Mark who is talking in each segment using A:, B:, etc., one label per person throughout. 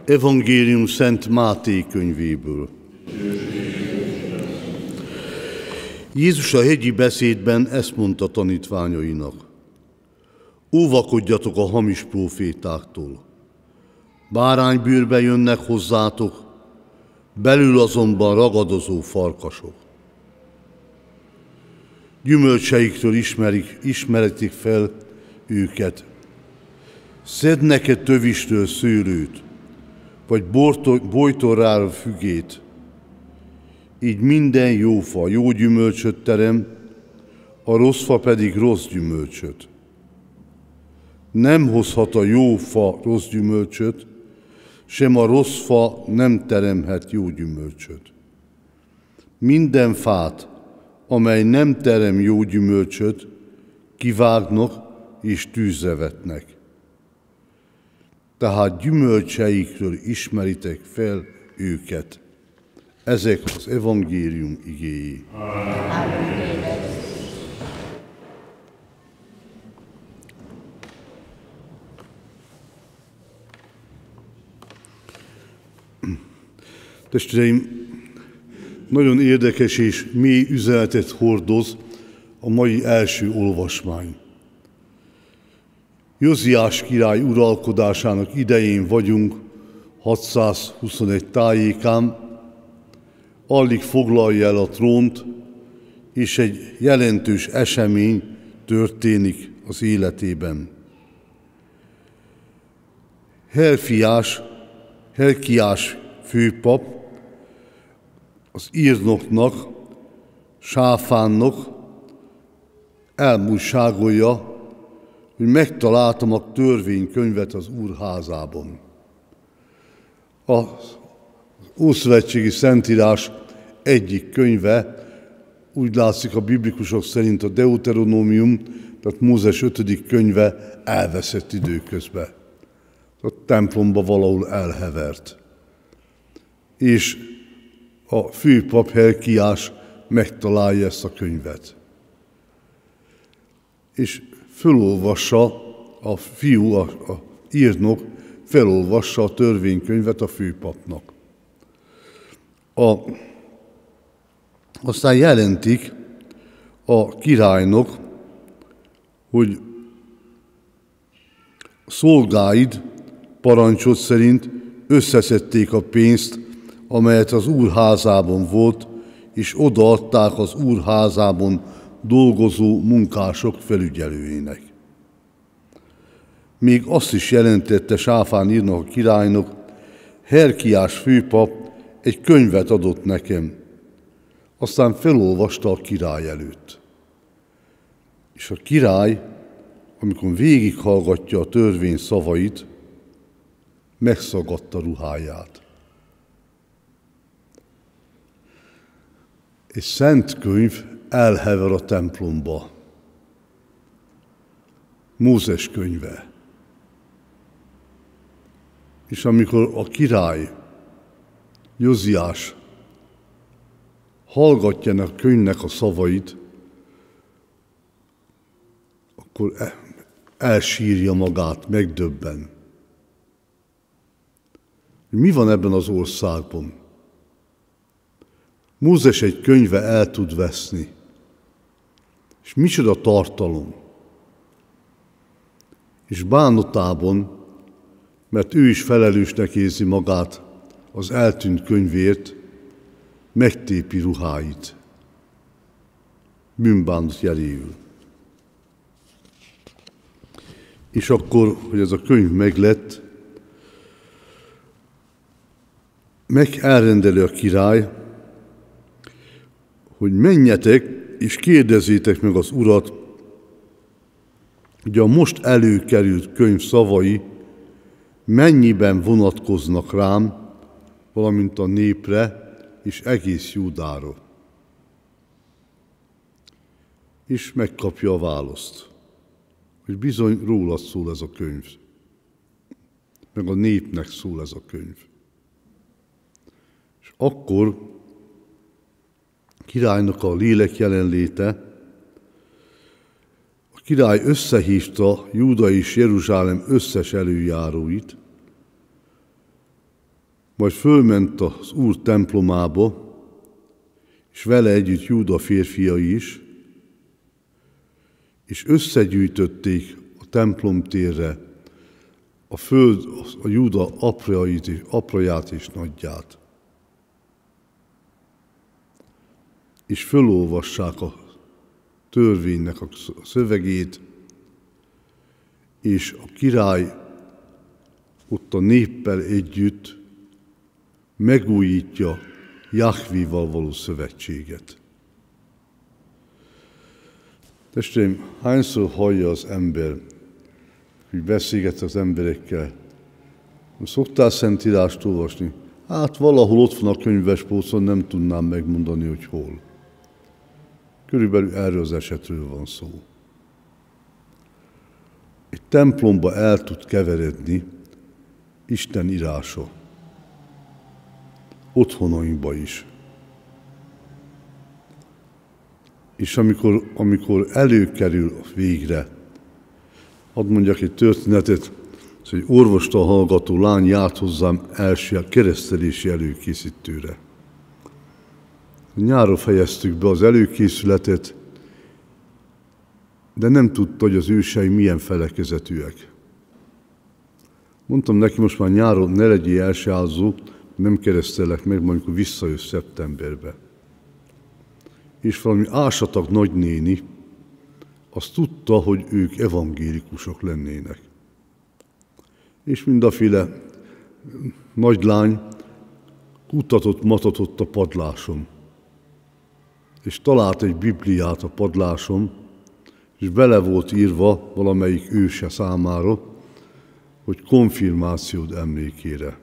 A: Evangélium Szent Máté könyvéből. Jézus a hegyi beszédben ezt mondta tanítványainak: óvakodjatok a hamis prófétáktól. Báránybőrbe jönnek hozzátok, belül azonban ragadozó farkasok. Gyümölcseiktől ismeretik fel őket. Szednek-e tövistől szőlőt, vagy bojtorráról fügét? Így minden jó fa jó gyümölcsöt terem, a rossz fa pedig rossz gyümölcsöt. Nem hozhat a jó fa rossz gyümölcsöt, sem a rossz fa nem teremhet jó gyümölcsöt. Minden fát, amely nem terem jó gyümölcsöt, kivágnak és tűzre vetnek. Tehát gyümölcseikről ismeritek fel őket. Ezek az evangélium igéi. Testvéreim, nagyon érdekes és mély üzenetet hordoz a mai első olvasmány. Józiás király uralkodásának idején vagyunk, 621 tájékán, alig foglalja el a trónt, és egy jelentős esemény történik az életében. Helkiás főpap az írnoknak, Sáfánnak elmúlságolja, hogy megtaláltam a törvénykönyvet az Úr házában. Az Ószövetségi Szentírás egyik könyve, úgy látszik a biblikusok szerint a Deuteronómium, tehát Mózes 5. könyve elveszett időközben. A templomba valahol elhevert. És a főpap Helkiás megtalálja ezt a könyvet. És felolvassa a fiú, a írnok, felolvassa a törvénykönyvet a főpapnak. Aztán jelentik a királynak, hogy szolgáid parancsot szerint összeszedték a pénzt, amelyet az Úr házában volt, és odaadták az Úr házában dolgozó munkások felügyelőjének. Még azt is jelentette Sáfán írnak a királynak: Helkiás főpap egy könyvet adott nekem, aztán felolvasta a király előtt. És a király, amikor végighallgatja a törvény szavait, megszagadta ruháját. Egy szent könyv elhever a templomba. Mózes könyve. És amikor a király, Józiás hallgatja ennek a könyvnek a szavait, akkor elsírja magát, megdöbben. Mi van ebben az országban? Mózes egy könyve el tud veszni. És micsoda tartalom. És bánatában, mert ő is felelősnek érzi magát az eltűnt könyvért, megtépi ruháit. Bűnbánat jeléül. És akkor, hogy ez a könyv meglett, elrendeli a király, hogy menjetek és kérdezzétek meg az Urat, hogy a most előkerült könyv szavai mennyiben vonatkoznak rám, valamint a népre és egész Júdára. És megkapja a választ, hogy bizony rólad szól ez a könyv, meg a népnek szól ez a könyv. És akkor királynak a lélek jelenléte, a király összehívta Júda és Jeruzsálem összes előjáróit, Majd fölment az Úr templomába, és vele együtt Júda férfiai is, és összegyűjtötték a templomtérre a föld, a Júda apraját és nagyját. És fölolvassák a törvénynek a szövegét, és a király ott a néppel együtt megújítja Jahvéval való szövetséget. Testvéreim, hányszor hallja az ember, hogy beszélget az emberekkel? Szoktál Szentírást olvasni? Hát valahol ott van a könyvespolcon, nem tudnám megmondani, hogy hol. Körülbelül erről az esetről van szó. Egy templomba el tud keveredni Isten írása. Otthonainkba is. És amikor előkerül végre, hadd mondjak egy történetet, hogy orvostan hallgató lány járt hozzám első keresztelési előkészítőre. Nyáron fejeztük be az előkészületet, de nem tudta, hogy az ősei milyen felekezetűek. Mondtam neki, most már nyáron ne legyél elsőházó, nem keresztelek meg, majd amikor visszajössz szeptemberbe. És valami ásatag nagynéni azt tudta, hogy ők evangélikusok lennének. És mindaféle nagylány matatott a padláson. És talált egy Bibliát a padláson, és bele volt írva valamelyik őse számára, hogy konfirmációd emlékére.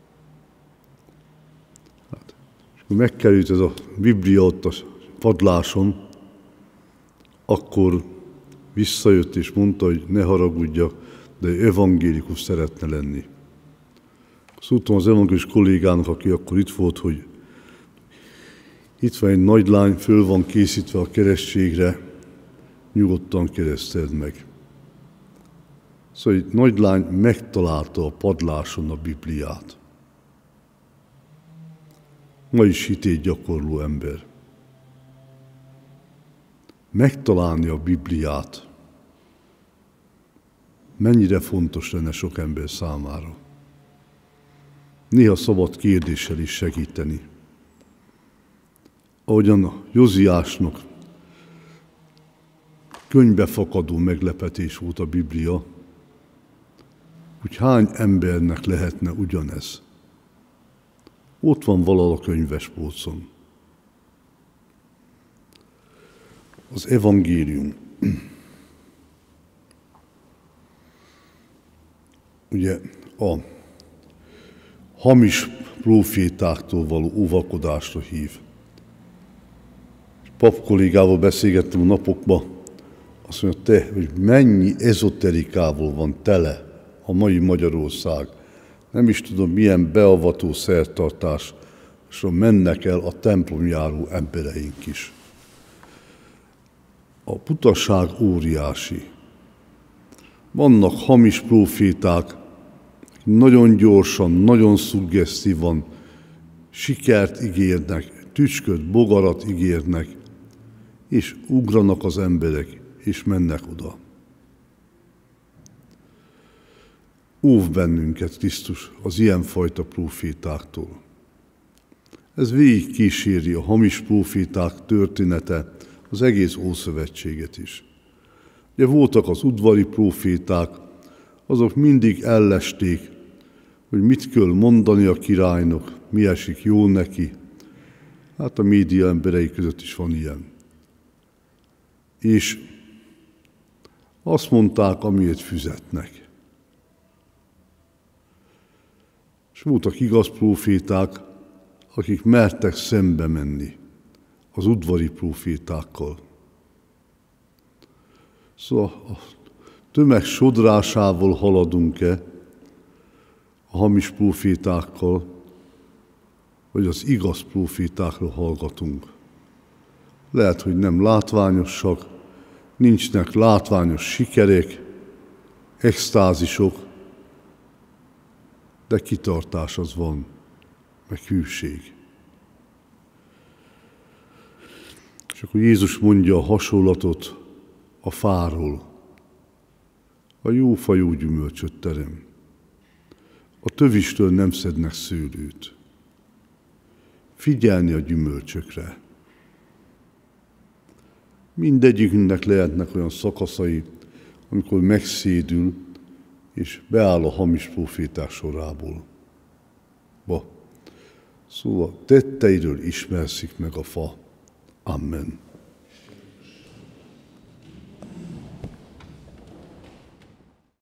A: És akkor megkerült ez a Biblia ott a padláson, akkor visszajött és mondta, hogy ne haragudjak, de evangélikus szeretne lenni. Szóltam az evangélikus kollégának, aki akkor itt volt, hogy itt van egy nagy lány, föl van készítve a keresztségre, nyugodtan kereszteld meg. Szóval egy nagy lány megtalálta a padláson a Bibliát. Ma is hitét gyakorló ember. Megtalálni a Bibliát mennyire fontos lenne sok ember számára. Néha szabad kérdéssel is segíteni. Ahogyan a Józiásnak könyvbefakadó meglepetés volt a Biblia, úgy hány embernek lehetne ugyanez? Ott van valahol a könyvespolcon. Az evangélium. Ugye a hamis prófétáktól való óvakodásra hív. Pap kollégával beszélgettem a napokban, azt mondja, hogy mennyi ezoterikával van tele a mai Magyarország. Nem is tudom, milyen beavató szertartásra mennek el a templomjáró embereink is. A butaság óriási. Vannak hamis próféták, nagyon gyorsan, nagyon szuggesztívan sikert ígérnek, tücsköt, bogarat ígérnek, és ugranak az emberek, és mennek oda. Óv bennünket Krisztus az ilyenfajta prófétáktól. Ez végig kíséri a hamis próféták története, az egész Ószövetséget is. Ugye voltak az udvari próféták, azok mindig ellesték, hogy mit kell mondani a királynak, mi esik jól neki. Hát a média emberei között is van ilyen. És azt mondták, amiért fizetnek. És voltak igaz próféták, akik mertek szembe menni az udvari prófétákkal. Szóval a tömeg sodrásával haladunk-e a hamis prófétákkal, vagy az igaz prófétákra hallgatunk. Lehet, hogy nem látványosak, nincsnek látványos sikerek, extázisok, de kitartás az van. meg hűség. És akkor Jézus mondja a hasonlatot a fáról. A jó fa jó gyümölcsöt terem. A tövistől nem szednek szőlőt. Figyelni a gyümölcsökre. Mindegyikünknek lehetnek olyan szakaszai, amikor megszédül, és beáll a hamis proféták sorából. Szóval tetteiről ismerszik meg a fa. Amen.